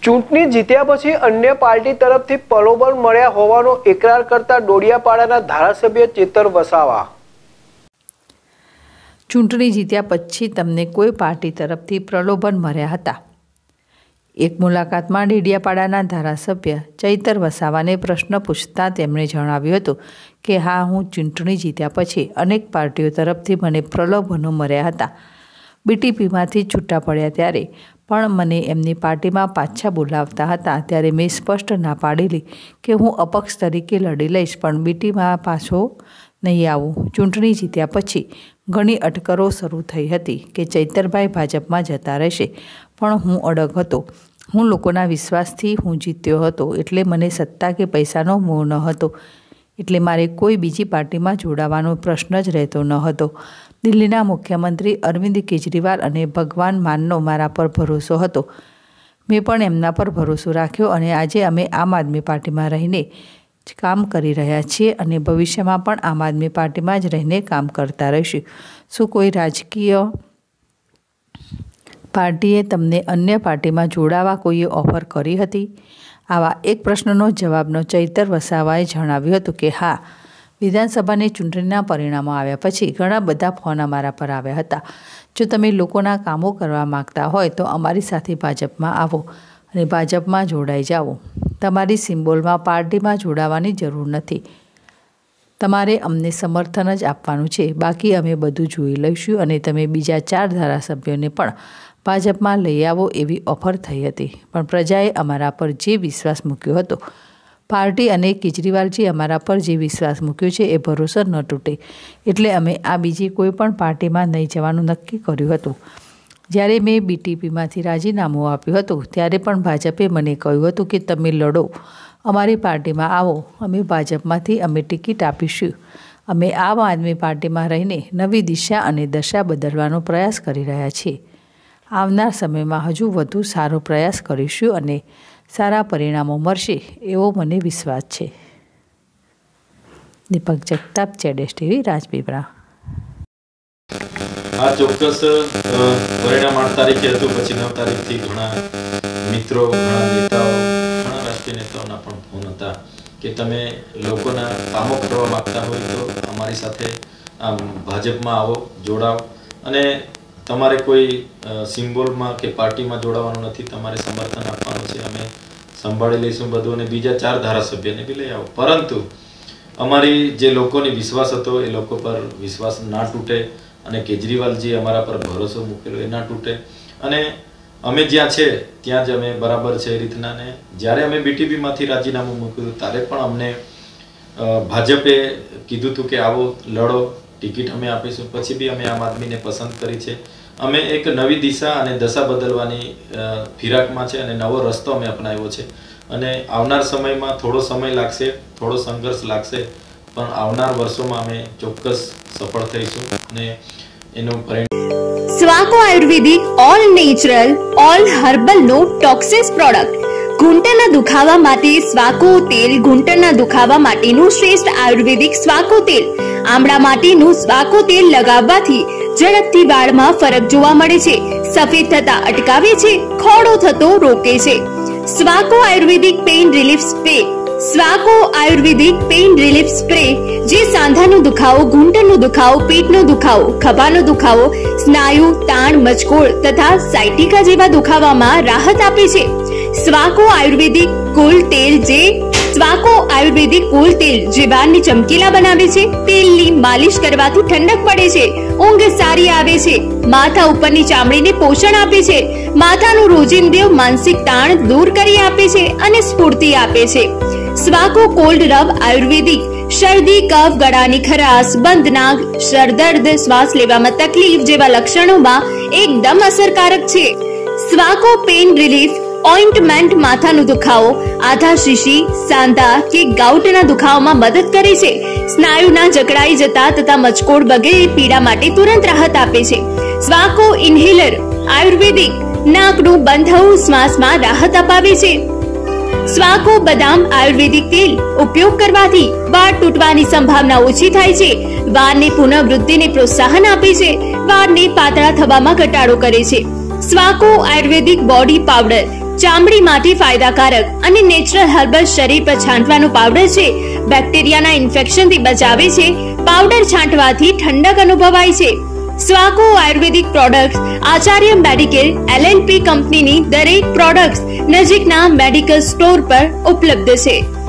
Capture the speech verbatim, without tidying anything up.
ચૂંટણી જીત્યા પછી અન્ય પાર્ટી તરફથી પ્રલોભન મળ્યા હોવાનો એકરાર કરતા ડોડિયાપાડાના ધારાસભ્ય ચેતર વસાવા. ચૂંટણી જીત્યા પછી તમને કોઈ પાર્ટી તરફથી પ્રલોભન મળ્યા હતા? એક મુલાકાતમાં ડેડિયાપાડાના ધારાસભ્ય ચૈતર વસાવાને પ્રશ્ન પૂછતા તેમણે જણાવ્યું હતું કે હા, હું ચૂંટણી જીત્યા પછી અનેક પાર્ટીઓ તરફથી મને પ્રલોભનો મળ્યા હતા. બીટીપીમાંથી છૂટા પડ્યા ત્યારે પણ મને એમની પાર્ટીમાં પાછા બોલાવતા હતા. ત્યારે મેં સ્પષ્ટ ના પાડેલી કે હું અપક્ષ તરીકે લડી લઈશ, પણ બીટીમાં પાછો નહીં આવું. ચૂંટણી જીત્યા પછી ઘણી અટકળો શરૂ થઈ હતી કે ચૈતરભાઈ ભાજપમાં જતા રહેશે, પણ હું અડગ હતો. હું લોકોના વિશ્વાસથી હું જીત્યો હતો, એટલે મને સત્તા કે પૈસાનો મોહ ન હતો, એટલે મારે કોઈ બીજી પાર્ટીમાં જોડાવાનો પ્રશ્ન જ રહેતો ન હતો. દિલ્હીના મુખ્યમંત્રી અરવિંદ કેજરીવાલ અને ભગવાન માનનો મારા પર ભરોસો હતો. મેં પણ એમના પર ભરોસો રાખ્યો અને આજે અમે આમ આદમી પાર્ટીમાં રહીને જ કામ કરી રહ્યા છીએ અને ભવિષ્યમાં પણ આમ આદમી પાર્ટીમાં જ રહીને કામ કરતા રહીશું. શું કોઈ રાજકીય પાર્ટીએ તમને અન્ય પાર્ટીમાં જોડાવા કોઈએ ઓફર કરી હતી? આવા એક પ્રશ્નનો જવાબનો ચૈતર વસાવાએ જણાવ્યું હતું કે હા, વિધાનસભાની ચૂંટણીના પરિણામો આવ્યા પછી ઘણા બધા ફોન અમારા પર આવ્યા હતા. જો તમે લોકોના કામો કરવા માગતા હોય તો અમારી સાથે ભાજપમાં આવો અને ભાજપમાં જોડાઈ જાઓ. તમારી સિમ્બોલમાં પાર્ટીમાં જોડાવાની જરૂર નથી. તમારે અમને સમર્થન જ આપવાનું છે. બાકી અમે બધું જોઈ લઈશું અને તમે બીજા ચાર ધારાસભ્યોને પણ ભાજપમાં લઈ આવો એવી ઓફર થઈ હતી. પણ પ્રજાએ અમારા પર જે વિશ્વાસ મૂક્યો હતો, પાર્ટી અને કેજરીવાલજી અમારા પર જે વિશ્વાસ મૂક્યો છે એ ભરોસો ન તૂટે, એટલે અમે આ બીજી કોઈ પણ પાર્ટીમાં નહીં જવાનું નક્કી કર્યું હતું. જ્યારે મેં બીટીપીમાંથી રાજીનામું આપ્યું હતું ત્યારે પણ ભાજપે મને કહ્યું હતું કે તમે લડો, અમારી પાર્ટીમાં આવો, અમે ભાજપમાંથી અમે ટિકિટ આપીશું. અમે આમ આદમી પાર્ટીમાં રહીને નવી દિશા અને દશા બદલવાનો પ્રયાસ કરી રહ્યા છીએ. આવનાર સમયમાં હજુ વધુ સારો પ્રયાસ કરીશું અને સારા પરિણામો મળશે એવો મને વિશ્વાસ છે. દીપક જગતાપ, જેડેશ ટીવી, રાજપીપળા. આ ચોક્કસ પરિણામ આઠ તારીખે હતું. પછી નવ તારીખથી ઘણા મિત્રો, ઘણા નેતાઓ, ઘણા રાષ્ટ્રીય નેતાઓના પણ ફોન હતા કે તમે લોકોના કામો કરવા માંગતા હોય તો અમારી સાથે આમ ભાજપમાં આવો, જોડાવ, અને તમારે કોઈ સિમ્બોલમાં કે પાર્ટીમાં જોડાવાનું નથી, તમારે સમર્થન આપવાનું છે, અમે સંભાળી લઈશું બધું, અને બીજા ચાર ધારાસભ્યને બી લઈ આવો. પરંતુ અમારી જે લોકોની વિશ્વાસ હતો એ લોકો પર વિશ્વાસ ના તૂટે અને કેજરીવાલજી અમારા પર ભરોસો મૂકેલો એ ના તૂટે, અને અમે જ્યાં છે ત્યાં જ અમે બરાબર છે એ રીતના. ને જ્યારે અમે બીટીપીમાંથી રાજીનામું મૂક્યું ત્યારે પણ અમને ભાજપે કીધું હતું કે આવો, લડો, ટિકિટ અમે આપીશું. પછી બી અમે આમ આદમીને પસંદ કરી છે. અમે એક નવી દિશા અને દશા બદલવાની ફિરાકમાં છે અને નવો રસ્તો અમે અપનાવ્યો છે. અને આવનાર સમયમાં થોડો સમય લાગશે, થોડો સંઘર્ષ લાગશે, પણ આવનાર વર્ષોમાં અમે ચોક્કસ સફળ થઈશું અને એનું પરિણામ. Swako ayurvedic all natural all herbal no toxins product. ઘૂંટણના દુખાવા માટે સ્વાકો તેલ. ઘૂંટણના દુખાવા માટેનું શ્રેષ્ઠ આયુર્વેદિક સ્વાકો તેલ. આમળા માટેનું સ્વાકો તેલ લગાવવાથી ઝડપથી વાળમાં ફરક જોવા મળે છે. સફેદ થતા અટકાવે છે. ખોડો થતો રોકે છે. Swako ayurvedic pain relief spray. Swako ayurvedic pain relief spray જે સાંધાનો દુખાવો, ઘૂંટણનો દુખાવો, પેટનો દુખાવો, ખભાનો દુખાવો, સ્નાયુ તાણ, મચકોડ તથા સાયટિકા જેવા દુખાવામાં રાહત આપે છે. સ્વાકો આયુર્વેદિક કુલ તેલ જે સ્વાકો આયુર્વેદિક કુલ તેલ જે વાળને ચમકીલા બનાવે છે. તેલની માલિશ કરવાથી ઠંડક પડે છે, ઊંઘ સારી આવે છે, માથા ઉપરની ચામડીને પોષણ આપે છે, માથાનું રોજિંદુ માનસિક તાણ દૂર કરી આપે છે અને સ્ફૂર્તિ આપે છે. સ્વાકો કોલ્ડ રબ આયુર્વેદિક શરદી, કફ, ગળાની ખરાશ, બંધ નાક, સરદર્દ, શ્વાસ લેવામાં તકલીફ જેવા લક્ષણોમાં એકદમ અસરકારક છે. સ્વાકો પેઇન રિલીફ ઓઇન્ટમેન્ટ માથાનો દુખાવો, આધા શીશી, સાંધા કે ગાઉટના દુખાવામાં મદદ કરે છે. સ્નાયુના જકડાઈ જતા તથા મચકોડ વગેરે પીડા માટે તુરંત રાહત આપે છે. સ્વાકો ઇન્હેલર આયુર્વેદિક નાકનું બંધ થવું, શ્વાસમાં રાહત અપાવે છે. સ્વાકો બદામ આયુર્વેદિક તેલ ઉપયોગ કરવાથી વાળ તૂટવાની સંભાવના ઓછી થાય છે. વાળની પુનઃવૃદ્ધિને પ્રોત્સાહન આપે છે. વાળને પાતળા થવામાં ઘટાડો કરે છે. સ્વાકો આયુર્વેદિક બોડી પાવડર ચામડી માટે ફાયદાકારક અને નેચરલ હર્બલ શરીર પર છાંટવાનો પાવડર છે. બેક્ટેરિયાના ઇન્ફેક્શનથી બચાવે છે. પાવડર છાંટવાથી ઠંડક અનુભવાય છે. Swako ayurvedic products Acharya medicare LLP કંપનીની દરેક પ્રોડક્ટ્સ નજીકના મેડિકલ સ્ટોર પર ઉપલબ્ધ છે.